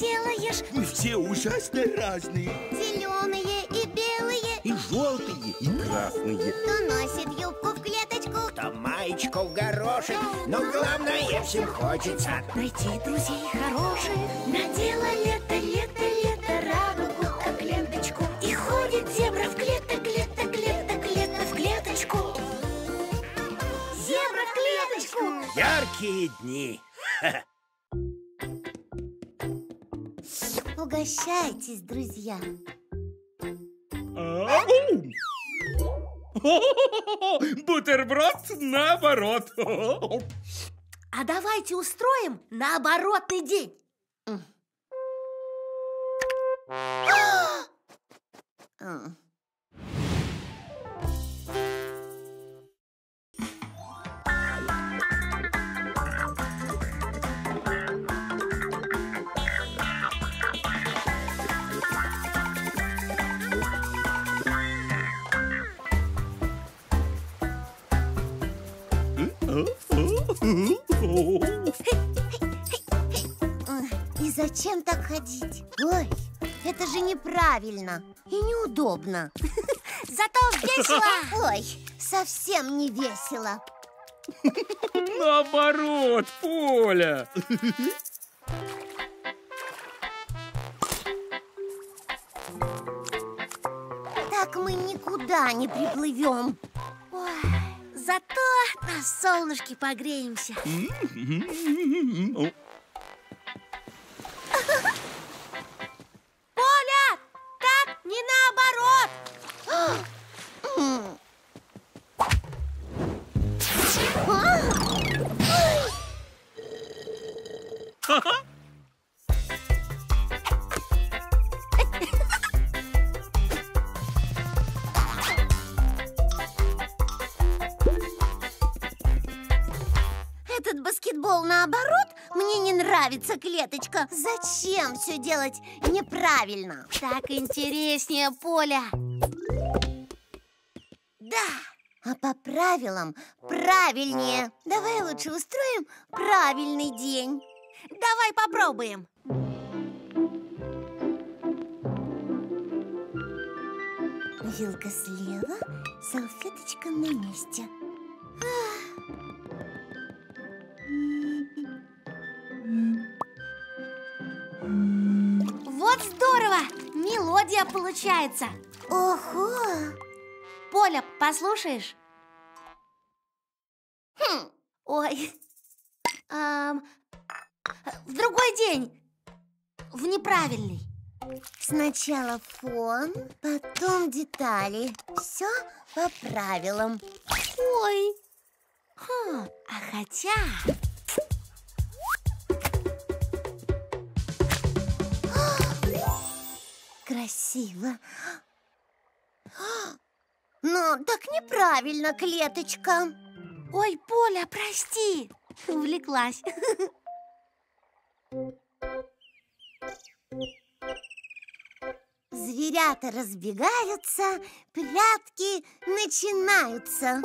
делаешь? Мы все ужасно разные. Зеленые и белые, И желтые, и красные. кто носит юбку в клеточку, Кто маечку в горошек, но главное всем хочется найти друзей хороших. Надела лето, лето, лето, радугу как ленточку. И ходит зебра в клеток, клеток, клеток, клеток, в клеточку. Зебра в клеточку. яркие дни. Угощайтесь, друзья. Бутерброд наоборот. А давайте устроим наоборотный день. И зачем так ходить? Ой, это же неправильно и неудобно. Зато весело. Ой, совсем не весело. Наоборот, Поля. Так мы никуда не приплывем. Ой, зато на солнышке погреемся. Поля, так не наоборот. Этот баскетбол наоборот, мне не нравится, клеточка. Зачем все делать неправильно? Так интереснее, Поля. Да, а по правилам правильнее. Давай лучше устроим правильный день. Давай попробуем. Вилка слева, салфеточка на месте. Вот здорово! Мелодия получается. Ого! Поля, послушаешь? Ой. В другой день. В неправильный. Сначала фон, потом детали. Все по правилам. Ой. А хотя... Красиво. Но так неправильно, клеточка. Ой, Поля, прости. Увлеклась. Зверята разбегаются, прятки начинаются.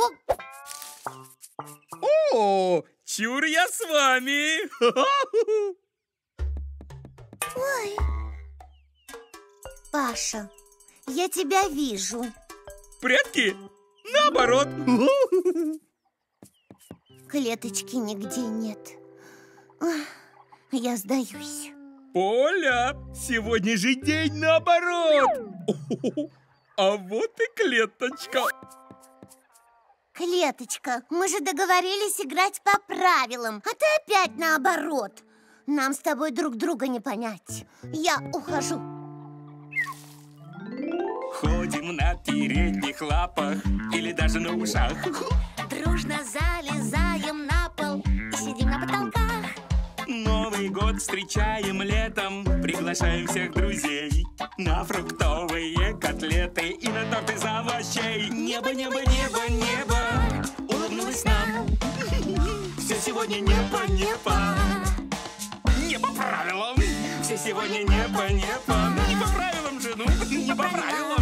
О, чур я с вами. Ой. Паша, я тебя вижу. Прятки наоборот. Клеточки нигде нет. Я сдаюсь. Поля, сегодня же день наоборот. А вот и клеточка. Клеточка, мы же договорились играть по правилам, а ты опять наоборот. Нам с тобой друг друга не понять. Я ухожу. Ходим на передних лапах или даже на ушах. Дружно залезаем на пол и сидим на потолках. Новый год встречаем летом, приглашаем всех друзей на фруктовые котлеты и на торт из овощей. Небо, небо, небо, небо улыбнулось нам. Все сегодня небо, небо. Не по правилам. Все сегодня небо, небо. Не по правилам же, ну, не по правилам.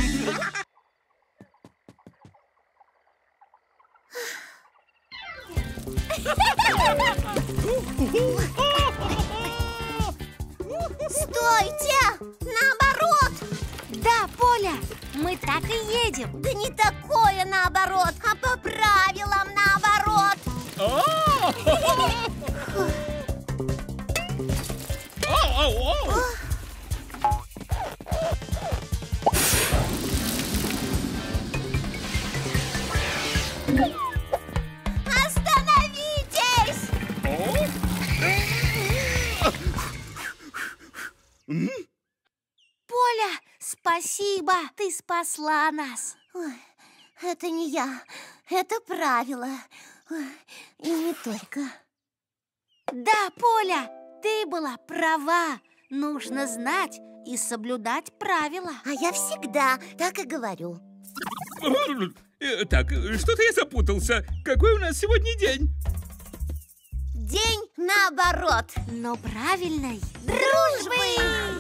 Стойте! Наоборот! Да, Поля, мы так и едем. Да не такое наоборот, а по правилам наоборот. Остановитесь! Поля, спасибо, ты спасла нас. Ой, это не я, это правило. Ой, и не только. Да, Поля, ты была права. Нужно знать и соблюдать правила. А я всегда так и говорю. Так, что-то я запутался. Какой у нас сегодня день? День наоборот. Но правильной Дружбы!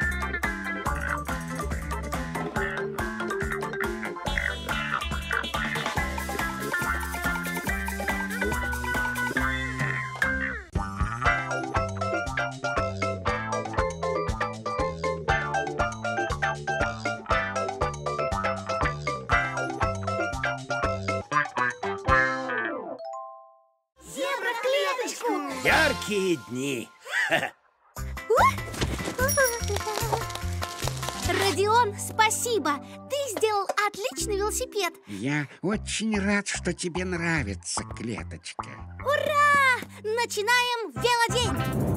Яркие дни. Родион, спасибо. Ты сделал отличный велосипед. Я очень рад, что тебе нравится, Клеточка. Ура! Начинаем велодень.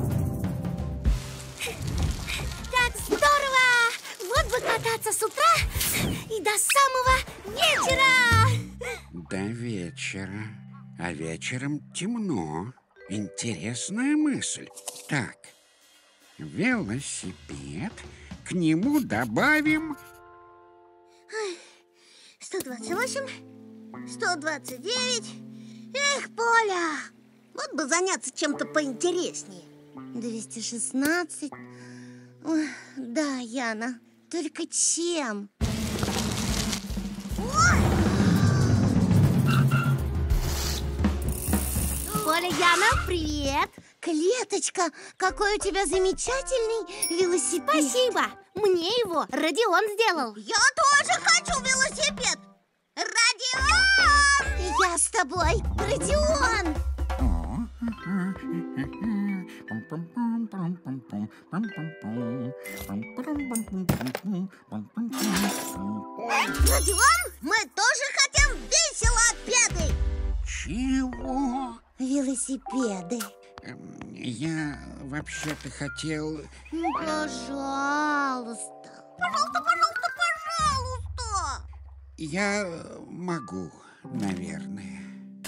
Как здорово! Вот бы кататься с утра и до самого вечера. До вечера. А вечером темно. Интересная мысль. Так, велосипед. К нему добавим 128, 129. Эх, Поля, вот бы заняться чем-то поинтереснее. 216. Ой, да, Яна, только чем? Поля, Яна, привет. Клеточка, какой у тебя замечательный велосипед. Спасибо. Мне его Родион сделал. Я тоже хочу велосипед. Родион! Я с тобой, Родион. Родион, мы тоже хотим велосипеды. Чего? Велосипеды. Я вообще-то хотел... Пожалуйста. Пожалуйста. Я могу, наверное.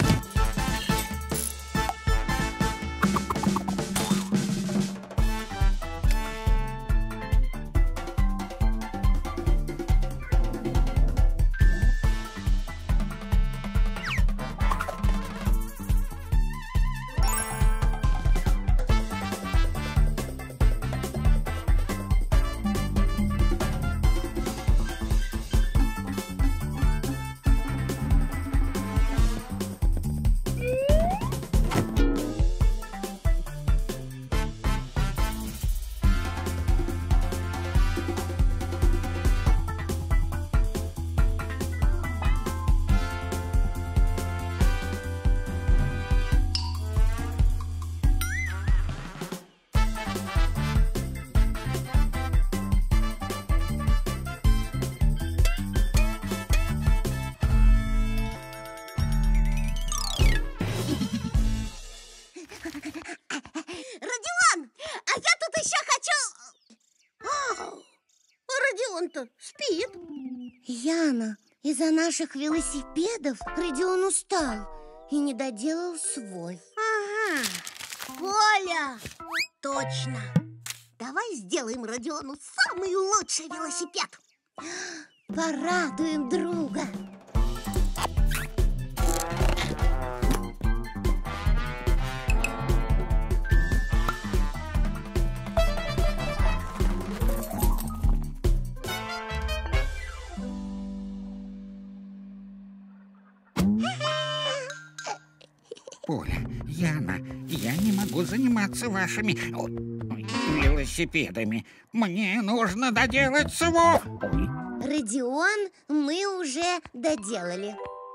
Родион-то спит. Яна, из-за наших велосипедов Родион устал и не доделал свой. Ага, Поля, точно. Давай сделаем Родиону самый лучший велосипед. Порадуем друга. Поля, Яна, я не могу заниматься вашими велосипедами. Мне нужно доделать свой. Ой. Родион, мы уже доделали.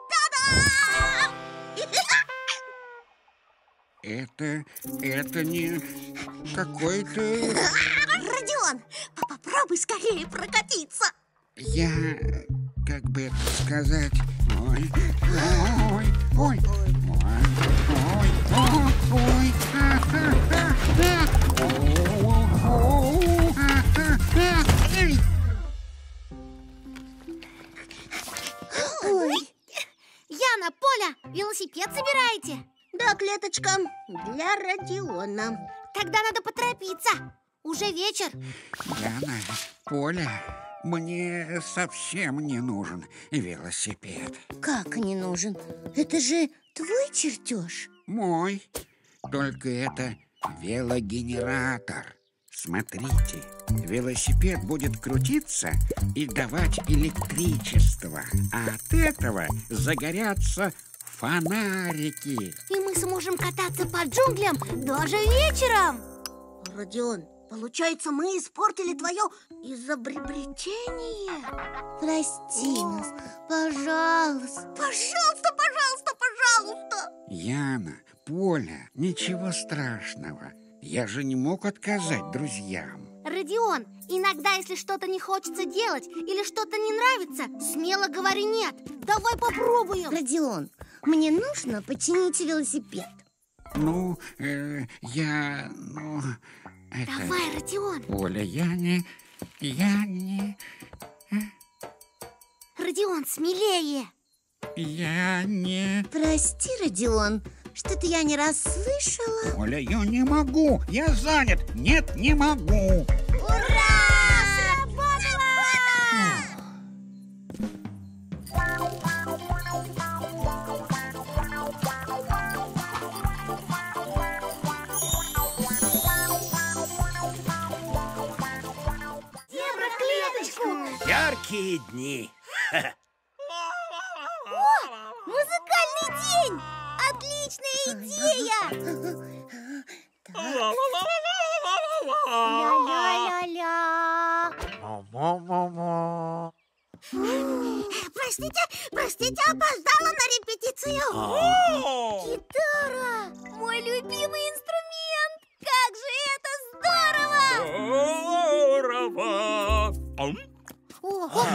Это не какой-то... Родион, попробуй скорее прокатиться. Я, как бы это сказать... Ой, ой, ой, ой, ой, ой, Ой, Яна, Поля, велосипед собираете? Да, клеточка, для Родиона. Тогда надо поторопиться. Уже вечер. Яна, Поля, мне совсем не нужен велосипед. как не нужен? Это же твой чертеж. Мой. Только это велогенератор. Смотрите, велосипед будет крутиться и давать электричество, а от этого загорятся фонарики. И мы сможем кататься по джунглям даже вечером. Родион, получается, мы испортили твое изобретение? Прости нас, пожалуйста. Пожалуйста, пожалуйста, пожалуйста. Яна, Поля, ничего страшного. Я же не мог отказать друзьям. Родион, иногда, если что-то не хочется делать или что-то не нравится, смело говори «нет». Давай попробуем. Родион, мне нужно починить велосипед. Ну, Давай, Родион. Поля, я не... Родион, смелее. Я не... Прости, Родион, что-то я не расслышала. Поля, я не могу, я занят. Нет, не могу. Ура! Сработало! Клеточку! Яркие дни. Музыкальный день! Отличная идея! Ля-ля-ля-ля. Простите, опоздала на репетицию. Гитара! Мой любимый инструмент! Как же это здорово! Здорово! Ого!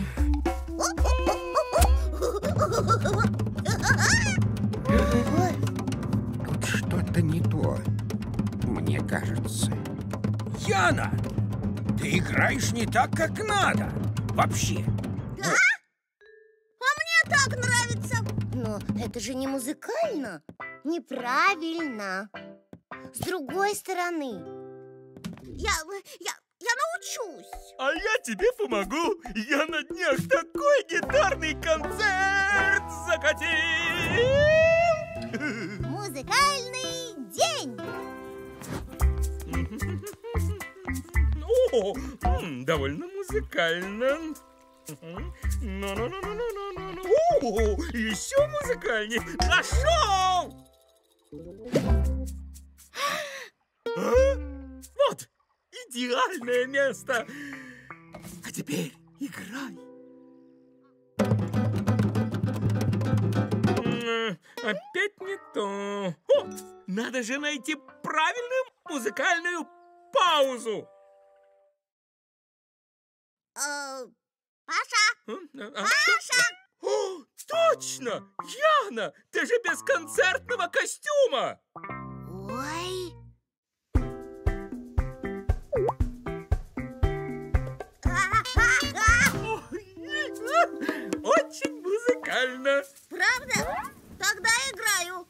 Тут что-то не то, мне кажется. Яна, ты играешь не так, как надо. Вообще. Мне так нравится. Но это же не музыкально. Неправильно. С другой стороны. Я научусь. А я тебе помогу. Я на днях такой гитарный концерт закатил. Музыкальный день. О, довольно музыкально. Ну-ну-ну-ну-ну-ну-ну. О, еще музыкальнее. Нашел! Вот, идеальное место. А теперь играй. Опять не то. О, надо же найти правильную музыкальную паузу. Паша! Паша! О, точно! Яна, ты же без концертного костюма! Ой. Очень музыкально. Правда? Тогда играю.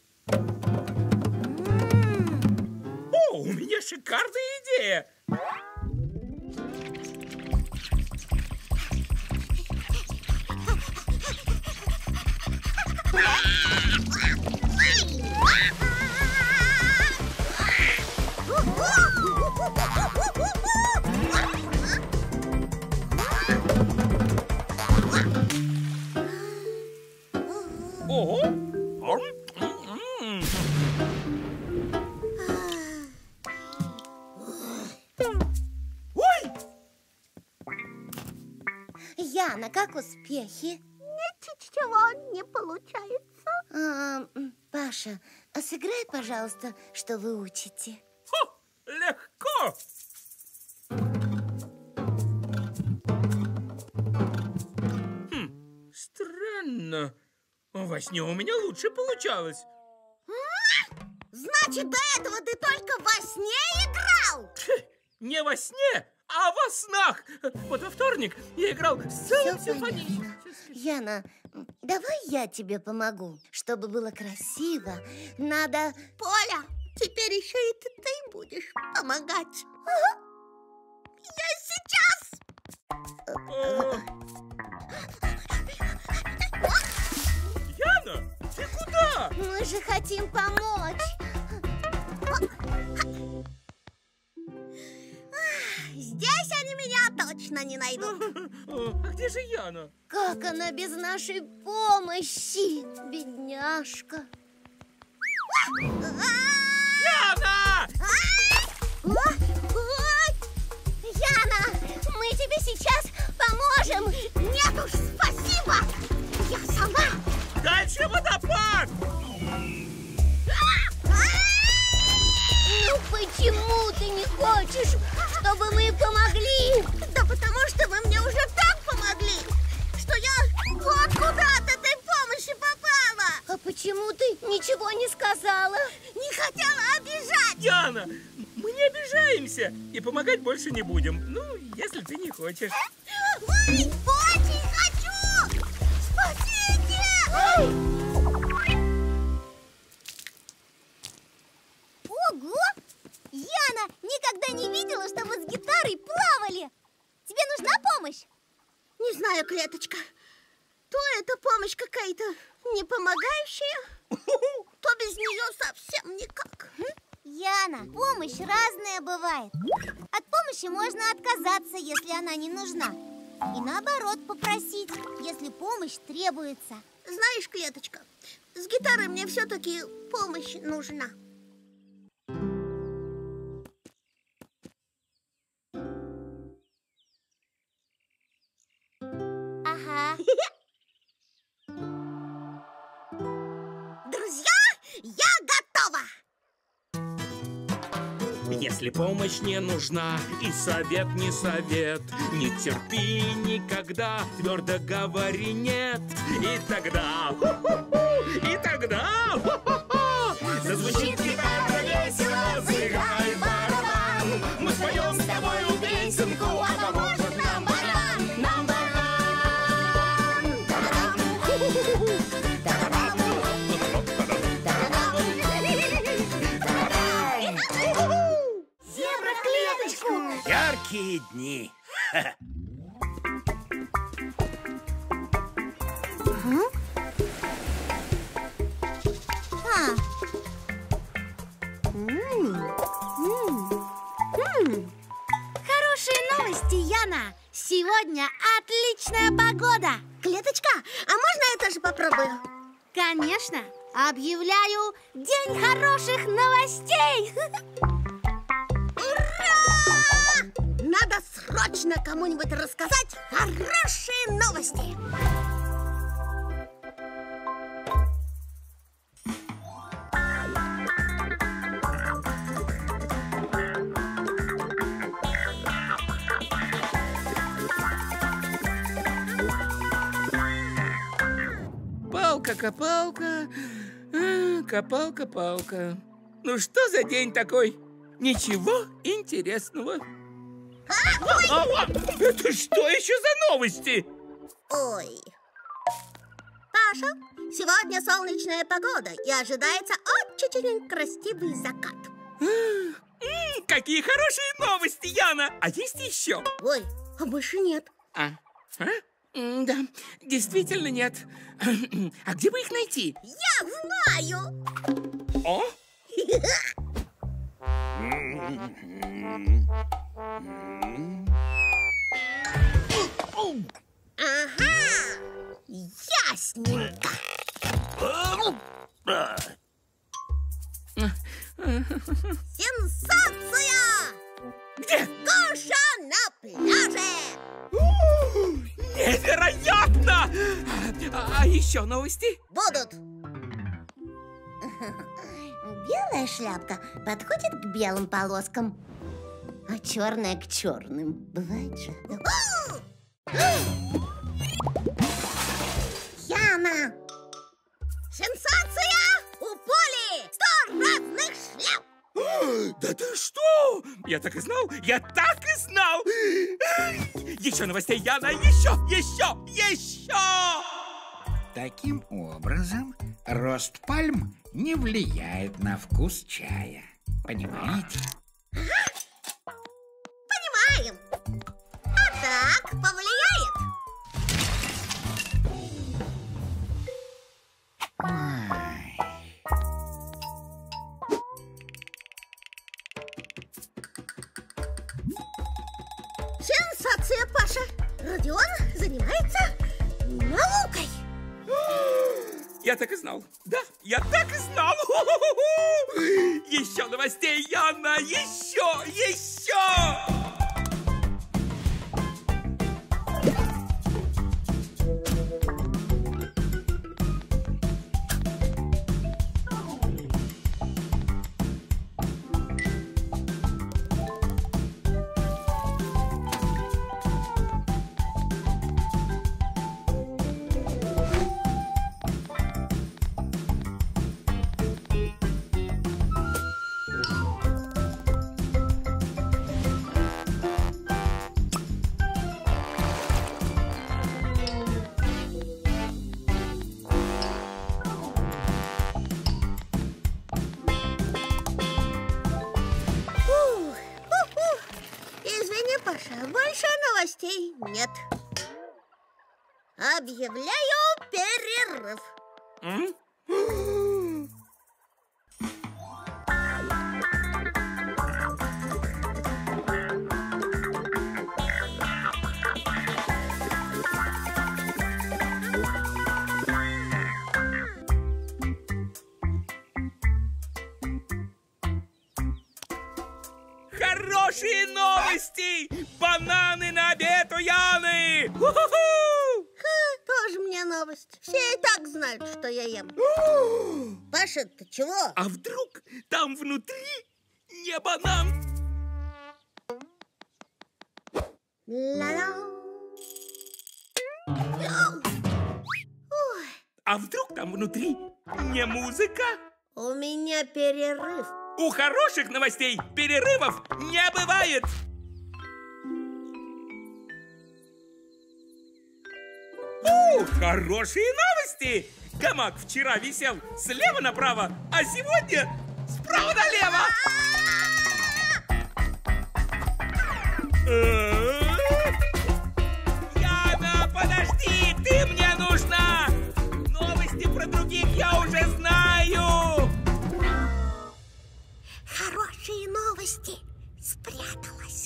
О, у меня шикарная идея. Яна, как успехи? Ничего не получается. Паша, а сыграй, пожалуйста, что вы учите. Легко! Странно. Во сне у меня лучше получалось. Значит, до этого ты только во сне играл? Не во сне, а во снах. Вот во вторник я играл с целым симфоничным. Яна, давай я тебе помогу. Чтобы было красиво, надо... Поля, теперь еще и ты будешь помогать. Ага. Я сейчас! Яна, ты куда? Мы же хотим помочь. Здесь они меня точно не найдут. А где же Яна? Как она без нашей помощи, бедняжка. Яна! Яна, мы тебе сейчас поможем. Нет уж, спасибо. Я сама. Дальше водопад! Ну почему ты не хочешь, чтобы мы помогли? Да потому что вы мне уже так помогли, что я вот куда от этой помощи попала. А почему ты ничего не сказала? Не хотела обижать. Яна, мы не обижаемся и помогать больше не будем. Ну, если ты не хочешь. Ой, очень хочу! Спасите! Ого! Яна никогда не видела, чтобы с гитарой плавали. Тебе нужна помощь? Не знаю, Клеточка. То это помощь какая-то не помогающая, то без нее совсем никак. Яна, помощь разная бывает. От помощи можно отказаться, если она не нужна. И наоборот попросить, если помощь требуется. Знаешь, Клеточка, с гитарой мне все-таки помощь нужна. Ага. Друзья, я готова! Если помощь не нужна и совет не совет, не терпи никогда, твердо говори нет. И тогда зазвучит гитара весело, заиграй барабан. Мы споем с тобою песенку, а поможет нам барабан. Нам барабан. Зебра-клеточку! Яркие дни. Хорошие новости, Яна! Сегодня отличная погода! Клеточка, а можно я тоже попробую? Конечно! Объявляю День хороших новостей! Ура! Надо срочно кому-нибудь рассказать хорошие новости! Палка-копалка, копалка-палка. Ну что за день такой? Ничего интересного. Это что еще за новости? Ой. Паша, сегодня солнечная погода и ожидается очень красивый закат. Какие хорошие новости, Яна! А есть еще? Ой, а больше нет. Да, действительно нет. А где бы их найти? Я знаю! О? Ага! Ясненько! Сенсация! Где? Гоша на пляже! Невероятно! А еще новости? Будут. Белая шляпка подходит к белым полоскам, а черная к черным. Бывает же. Яна! Сенсация! У Поли 100 разных шляп! Да ты что? Я так и знал! Я так и знал! Еще новостей, Яна! Еще! Таким образом, рост пальм не влияет на вкус чая. Понимаете? Понимаем. А так повлияет. Ой. Сенсация, Паша. Родион занимается наукой. Я так и знал. Да, я так и знал. Еще новостей, Яна! Еще! Извини, Паша, больше новостей нет. Объявляю перерыв. Хорошие новости! Бананы на обед у Яны! Тоже мне новость. Все и так знают, что я ем. Паша, ты чего? А вдруг там внутри не банан? Ла-ла. А вдруг там внутри не музыка? У меня перерыв. У хороших новостей перерывов не бывает! Хорошие новости! Гамак вчера висел слева направо, а сегодня справа налево! Яна, подожди, ты мне нужна! Новости про других я уже знаю! Хорошие новости. Спряталась.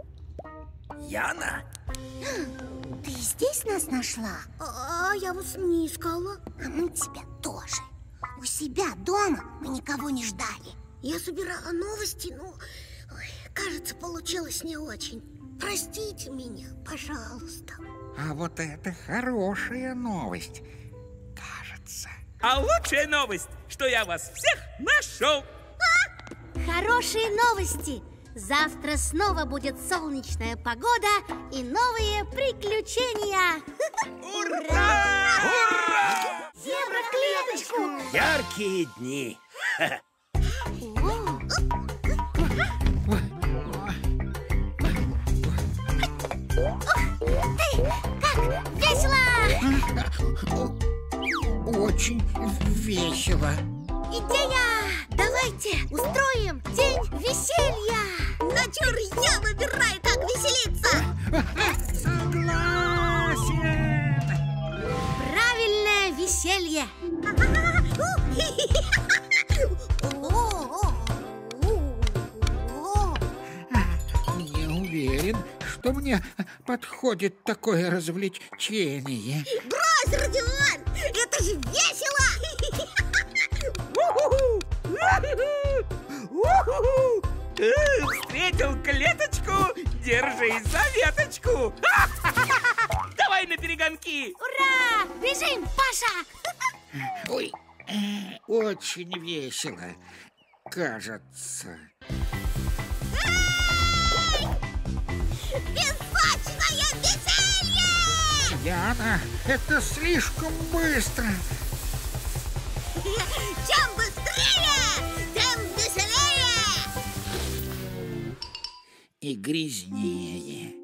Яна? Ты здесь нас нашла? А я вас не искала. А мы тебя тоже. У себя дома мы никого не ждали. Я собирала новости, но кажется, получилось не очень. Простите меня, пожалуйста. А вот это хорошая новость, кажется. А лучшая новость, что я вас всех нашел! Хорошие новости! Завтра снова будет солнечная погода и новые приключения! Ура! Ура! Зебра-клеточку! Яркие дни. Как весело! Очень весело. Идея! Давайте устроим день веселья! Натюр, я выбираю, как веселиться! Согласен. Правильное веселье! Не уверен, что мне подходит такое развлечение. Брось, Родион! Это же весело! Встретил клеточку, держи за веточку. Давай на перерыв. перегонки! Ура! Бежим, Паша! Ой, очень весело, кажется. Песочное веселье! Яна, это слишком быстро. Чем быстрее, тем веселее! И грязнее.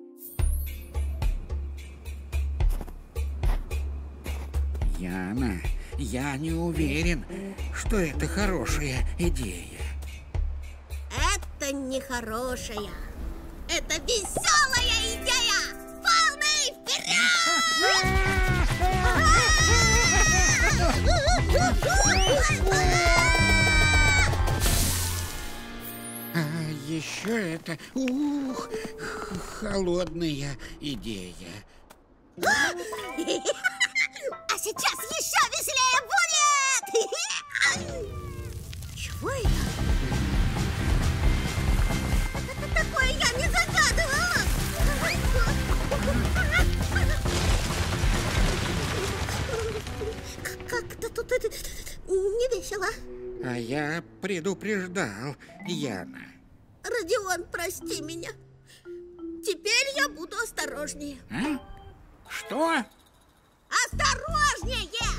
Яна, я не уверен, что это хорошая идея. Это не хорошая. Это веселая идея! Полный А еще это, холодная идея. А сейчас еще веселее будет! Чего это? Такое я не загадывала! Как-то тут это не весело. А я предупреждал, Яна. Родион, прости меня. Теперь я буду осторожнее. А? Что? Осторожнее!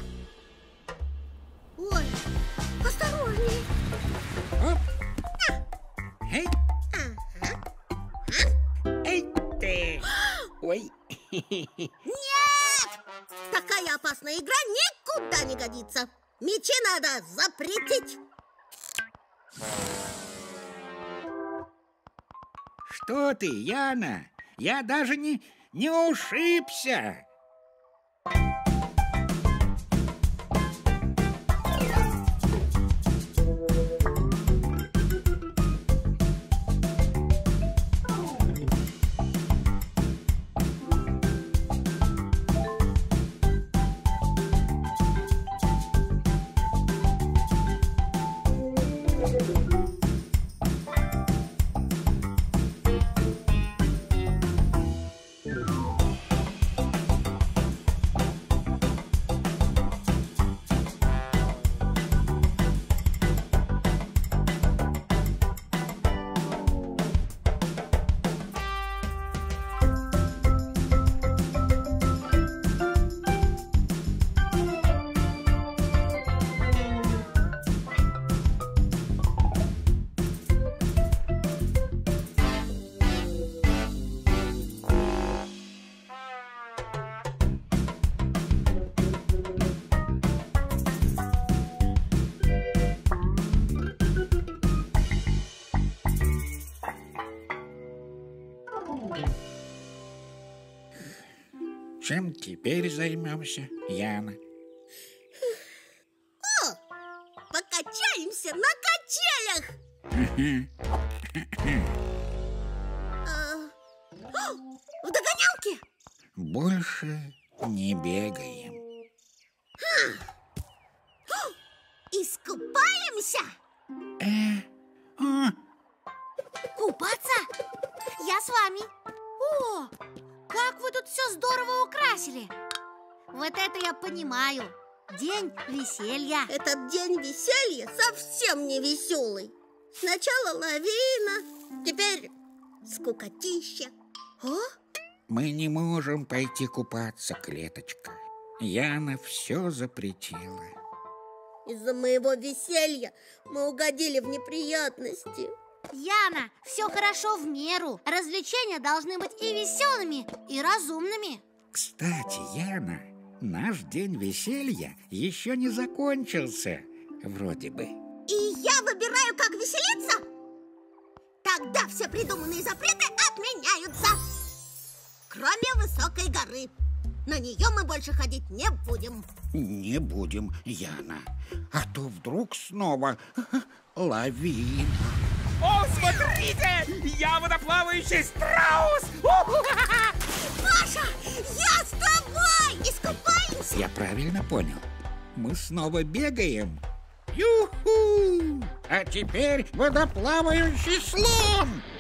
Ой, осторожнее. Оп. Эй. Эй ты. Ой. Нет! Такая опасная игра никуда не годится. Мячи надо запретить. Что ты, Яна? Я даже не ушибся. Чем теперь займемся, Яна? О, покачаемся на качелях. В догонялке? Больше не бегаем. Искупаемся? Купаться? Я с вами. О, как вы тут все здорово украсили. Вот это я понимаю. День веселья. Этот день веселья совсем не веселый. Сначала лавина, теперь скукотища. О? Мы не можем пойти купаться, Клеточка. Яна все запретила. Из-за моего веселья мы угодили в неприятности. Яна, все хорошо в меру. Развлечения должны быть и веселыми, и разумными. Кстати, Яна, наш день веселья еще не закончился, вроде бы. И я выбираю, как веселиться? Тогда все придуманные запреты отменяются. Кроме высокой горы. На нее мы больше ходить не будем. Не будем, Яна. А то вдруг снова лавина. О, смотрите! Я водоплавающий страус! Паша, я с тобой! Искупаемся! Я правильно понял? Мы снова бегаем? Ю-ху! А теперь водоплавающий слон!